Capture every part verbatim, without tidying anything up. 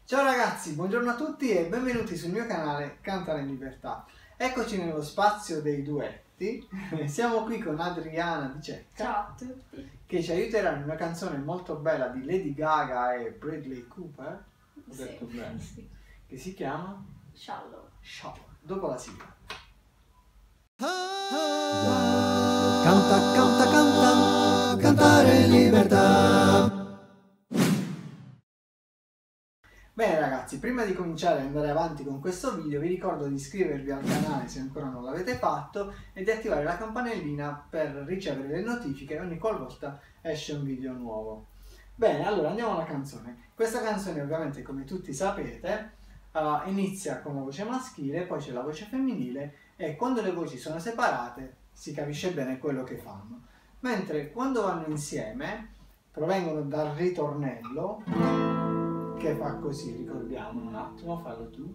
Ciao ragazzi, buongiorno a tutti e benvenuti sul mio canale Cantare in Libertà. Eccoci nello spazio dei duetti. Siamo qui con Adriana Di Cecca. Ciao a tutti. Che ci aiuterà in una canzone molto bella di Lady Gaga e Bradley Cooper. Ho Sì, detto bene. sì. Che si chiama Shallow. Shallow. Dopo la sigla. Canta, canta, canta, cantare in libertà. Bene ragazzi, prima di cominciare ad andare avanti con questo video vi ricordo di iscrivervi al canale se ancora non l'avete fatto e di attivare la campanellina per ricevere le notifiche ogni qualvolta esce un video nuovo. Bene, allora andiamo alla canzone. Questa canzone ovviamente, come tutti sapete, uh, inizia con la voce maschile, poi c'è la voce femminile e quando le voci sono separate si capisce bene quello che fanno. Mentre quando vanno insieme provengono dal ritornello che fa così, ricordiamo un attimo, fallo tu.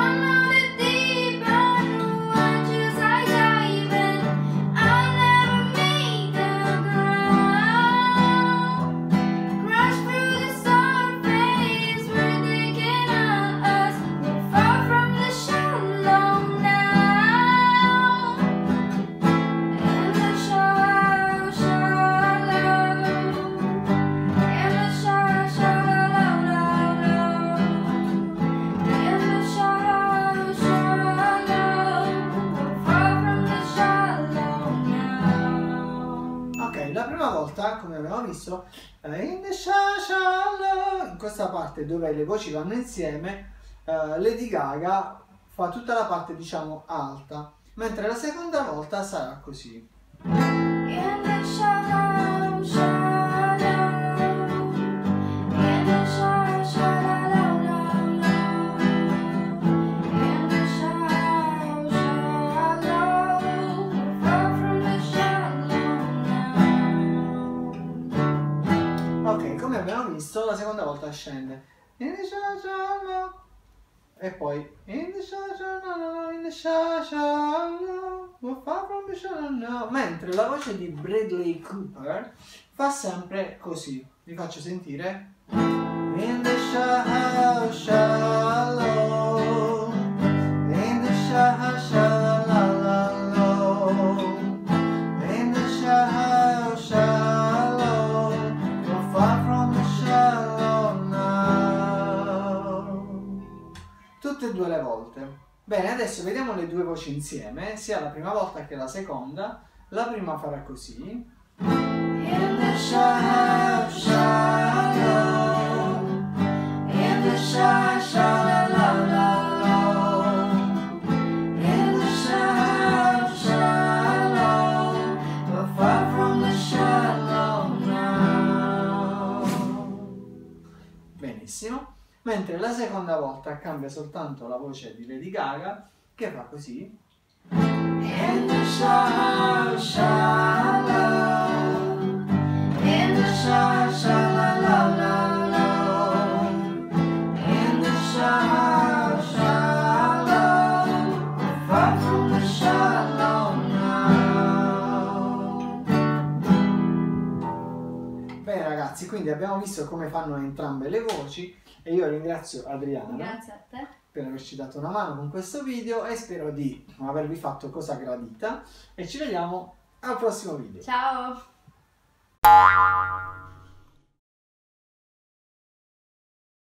La prima volta, come abbiamo visto, in the shallow, in questa parte dove le voci vanno insieme, uh, Lady Gaga fa tutta la parte, diciamo, alta, mentre la seconda volta sarà così. In the shallow, shallow, in the shallow, shallow, in the shallow, shallow, far from the shallow. Ok, come abbiamo visto, la seconda volta scende in the shallow e poi in the shallow, in the shallow, far from the shallow, mentre la voce di Bradley Cooper fa sempre così. Vi faccio sentire. In the shallow, shallow, in the shallow, shallow, in the shallow, shallow, far from the shallow now. Tutte e due le volte. Bene, adesso vediamo le due voci insieme, sia la prima volta che la seconda. La prima farà così. In the shallow, shallow, in the shallow, shallow, in the shallow, shallow, but far from the shallow now. Benissimo. Mentre la seconda volta cambia soltanto la voce di Lady Gaga, che fa così. In the shallow, shallow, in the shallow, shallow, in the shallow, shallow, far from the shallow now. Bene ragazzi, quindi abbiamo visto come fanno entrambe le voci e io ringrazio Adriana. Grazie a te Per averci dato una mano con questo video e spero di avervi fatto cosa gradita e ci vediamo al prossimo video. ciao.